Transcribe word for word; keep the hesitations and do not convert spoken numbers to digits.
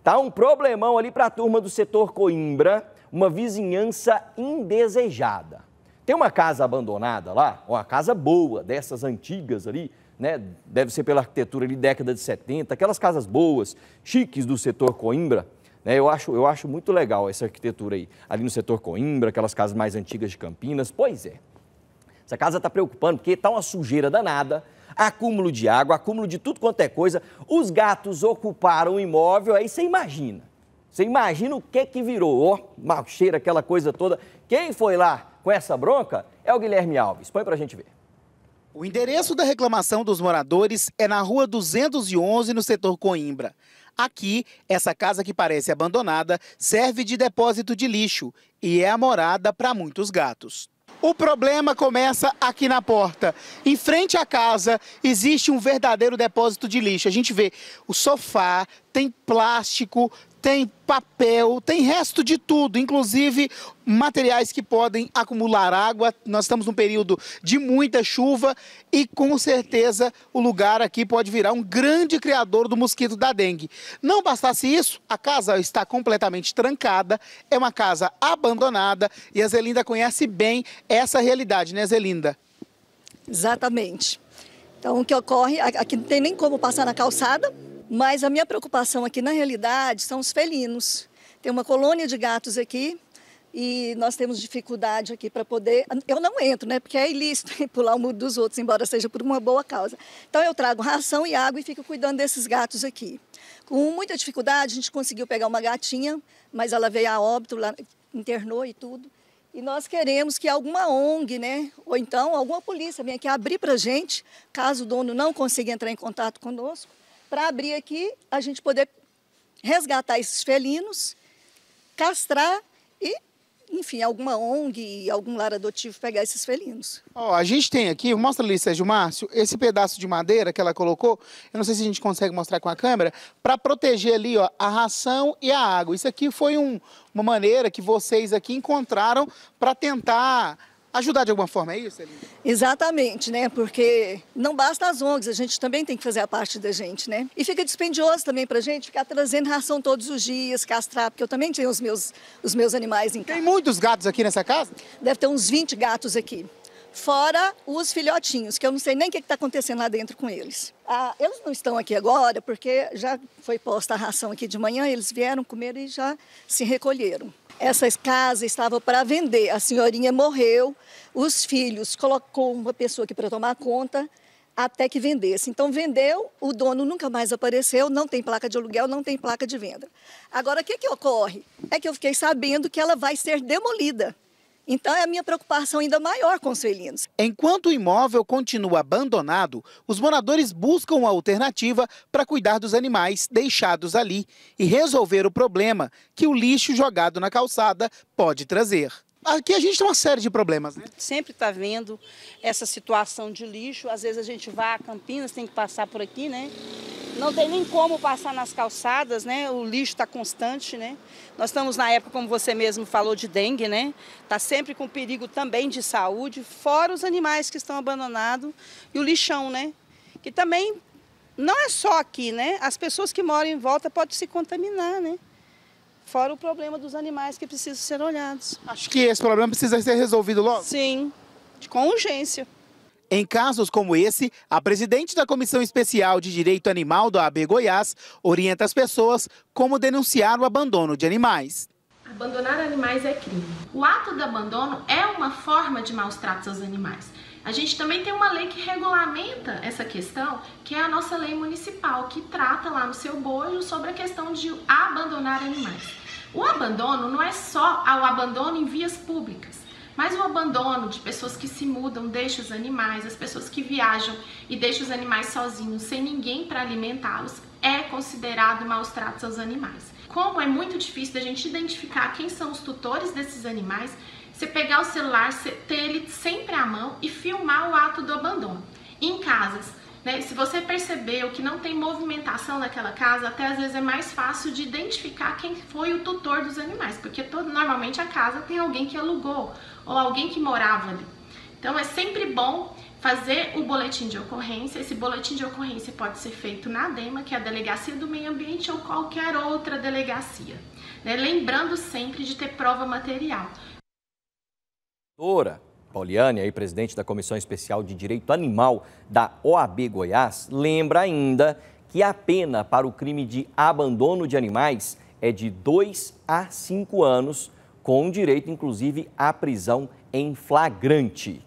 Tá um problemão ali para a turma do setor Coimbra, uma vizinhança indesejada. Tem uma casa abandonada lá, uma casa boa, dessas antigas ali, né? Deve ser pela arquitetura ali, década de setenta, aquelas casas boas, chiques do setor Coimbra. Né? Eu acho, eu acho muito legal essa arquitetura aí, ali no setor Coimbra, aquelas casas mais antigas de Campinas. Pois é, essa casa está preocupando porque está uma sujeira danada, acúmulo de água, acúmulo de tudo quanto é coisa. Os gatos ocuparam o imóvel, aí você imagina. Você imagina o que que virou, ó, mau cheiro, aquela coisa toda. Quem foi lá com essa bronca é o Guilherme Alves. Põe pra gente ver. O endereço da reclamação dos moradores é na rua duzentos e onze, no setor Coimbra. Aqui, essa casa que parece abandonada serve de depósito de lixo e é a morada para muitos gatos. O problema começa aqui na porta. Em frente à casa existe um verdadeiro depósito de lixo. A gente vê o sofá, tem plástico, tem papel, tem resto de tudo, inclusive materiais que podem acumular água. Nós estamos num período de muita chuva e com certeza o lugar aqui pode virar um grande criador do mosquito da dengue. Não bastasse isso, a casa está completamente trancada, é uma casa abandonada e a Zelinda conhece bem essa realidade, né, Zelinda? Exatamente. Então o que ocorre, aqui não tem nem como passar na calçada. Mas a minha preocupação aqui, na realidade, são os felinos. Tem uma colônia de gatos aqui e nós temos dificuldade aqui para poder... Eu não entro, né? Porque é ilícito pular o muro dos outros, embora seja por uma boa causa. Então eu trago ração e água e fico cuidando desses gatos aqui. Com muita dificuldade, a gente conseguiu pegar uma gatinha, mas ela veio a óbito, lá, internou e tudo. E nós queremos que alguma O N G, né? Ou então alguma polícia venha aqui abrir para a gente, caso o dono não consiga entrar em contato conosco, para abrir aqui, a gente poder resgatar esses felinos, castrar e, enfim, alguma O N G, algum lar adotivo pegar esses felinos. Ó, a gente tem aqui, mostra ali, Sérgio Márcio, esse pedaço de madeira que ela colocou, eu não sei se a gente consegue mostrar com a câmera, para proteger ali, ó, a ração e a água. Isso aqui foi um, uma maneira que vocês aqui encontraram para tentar ajudar de alguma forma, é isso, Elida? Exatamente, né? Porque não basta as O N Gs, a gente também tem que fazer a parte da gente, né? E fica dispendioso também pra gente ficar trazendo ração todos os dias, castrar, porque eu também tenho os meus, os meus animais em casa. Tem muitos gatos aqui nessa casa? Deve ter uns vinte gatos aqui. Fora os filhotinhos, que eu não sei nem o que está acontecendo lá dentro com eles. Ah, eles não estão aqui agora, porque já foi posta a ração aqui de manhã, eles vieram comer e já se recolheram. Essa casa estava para vender, a senhorinha morreu, os filhos colocou uma pessoa aqui para tomar conta até que vendesse. Então vendeu, o dono nunca mais apareceu, não tem placa de aluguel, não tem placa de venda. Agora o que que ocorre? É que eu fiquei sabendo que ela vai ser demolida. Então é a minha preocupação ainda maior com os felinos. Enquanto o imóvel continua abandonado, os moradores buscam uma alternativa para cuidar dos animais deixados ali e resolver o problema que o lixo jogado na calçada pode trazer. Aqui a gente tem uma série de problemas, né? Sempre está vendo essa situação de lixo. Às vezes a gente vai a Campinas, tem que passar por aqui, né? Não tem nem como passar nas calçadas, né? O lixo está constante, né? Nós estamos na época, como você mesmo falou, de dengue, né? Está sempre com perigo também de saúde, fora os animais que estão abandonados e o lixão, né? Que também não é só aqui, né? As pessoas que moram em volta podem se contaminar, né? Fora o problema dos animais que precisam ser olhados. Acho que esse problema precisa ser resolvido logo. Sim, com urgência. Em casos como esse, a presidente da Comissão Especial de Direito Animal da O A B Goiás orienta as pessoas como denunciar o abandono de animais. Abandonar animais é crime. O ato de abandono é uma forma de maus tratos aos animais. A gente também tem uma lei que regulamenta essa questão, que é a nossa lei municipal, que trata lá no seu bojo sobre a questão de abandonar animais. O abandono não é só o abandono em vias públicas, mas o abandono de pessoas que se mudam, deixam os animais, as pessoas que viajam e deixam os animais sozinhos, sem ninguém para alimentá-los, é considerado maus tratos aos animais. Como é muito difícil da gente identificar quem são os tutores desses animais, você pegar o celular, ter ele sempre à mão e filmar o ato do abandono. Em casas, né, se você percebeu que não tem movimentação naquela casa, até às vezes é mais fácil de identificar quem foi o tutor dos animais, porque todo, normalmente a casa tem alguém que alugou ou alguém que morava ali. Então é sempre bom fazer o boletim de ocorrência. Esse boletim de ocorrência pode ser feito na DEMA, que é a Delegacia do Meio Ambiente, ou qualquer outra delegacia, né? Lembrando sempre de ter prova material. Doutora Pauliane, aí, presidente da Comissão Especial de Direito Animal da O A B Goiás, lembra ainda que a pena para o crime de abandono de animais é de dois a cinco anos, com direito, inclusive, à prisão em flagrante.